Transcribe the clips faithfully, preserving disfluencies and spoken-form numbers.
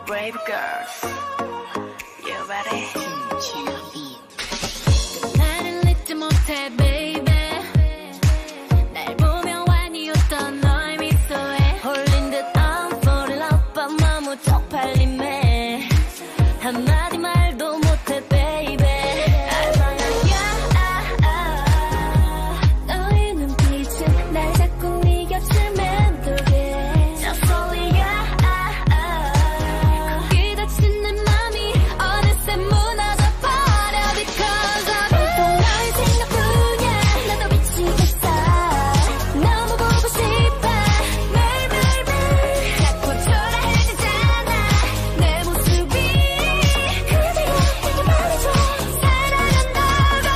brave girls. You ready? 나를 잊지 못해, baby. 날 보며 완이었던 너의 미소에 홀린 듯 I'm fall in love, but 너무 쪽팔림에 한마디 말도 못해, baby. 너의 눈빛은 날 자꾸 네 곁을 맴돌게. Just only you. 거기 닫힌 내 맘이 어느새 무너져 버려. Because of 온통 너의 생각뿐이야. 나도 미치겠어. 너무 보고 싶어, baby, baby. 자꾸 초라해지잖아 내 모습이. 그대가 내게 말해줘 사랑한다고.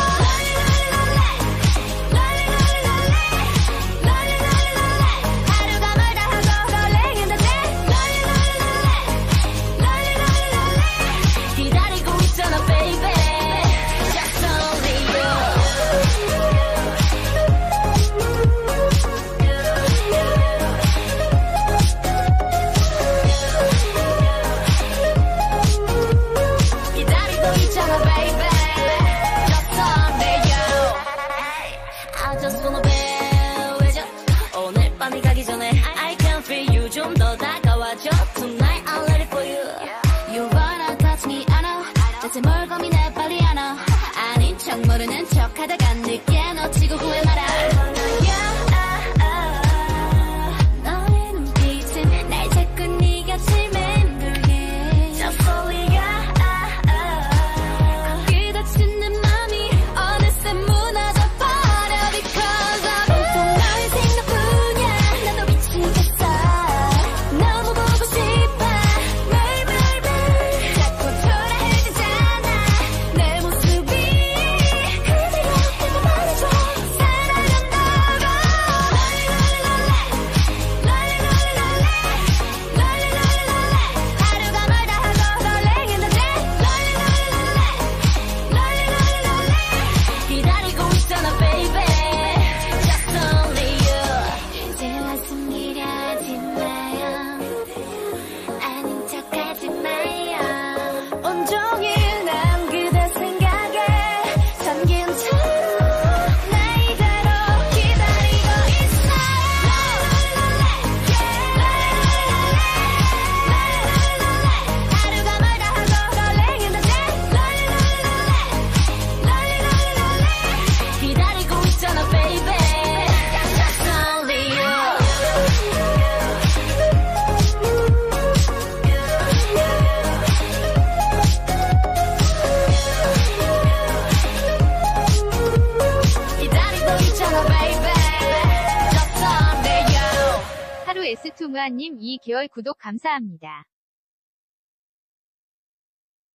하루가 멀다 하고 설레긴다네. 기다리고 있잖아, baby. Just only you. 기다리고 있잖아, baby. Just only you. I just wanna be with you. 오늘 밤이 가기 전에 I can feel you. 좀 더 다가와줘. Tonight I'm ready for you. You wanna touch me, I know. 대체 뭘 고민해, 빨리 안 와. 아닌 척 모르는 척 하다가 늦게 놓치고 후회 말아. 너의 눈빛은 날 자꾸 네 곁을 맴돌게. Just only you. 거기 닫힌 내 맘이 어느새 무너져 버려. Because of 온통 너의 생각뿐이야. 나도 미치겠어. 너무 보고 싶어, baby, baby. 자꾸 초라해지잖아 내 모습이. 그대가 내게 말해줘 사랑한다고. 하루가 멀다 하고 설레긴다네. 기다리고 있잖아, baby. Just only you. 이제와 숨기려 하지 마요. 아닌 척하지 마요. 온종일 난 그대 생각에 잠긴 채로 나 이대로 기다리고 있어요. 하루가 멀다 하고 설레긴다네. 기다리고 있잖아, baby. Just only you. 기다리고 있잖아, baby. Just only you. 하루 에스 투 무아님 이 개월 구독 감사합니다.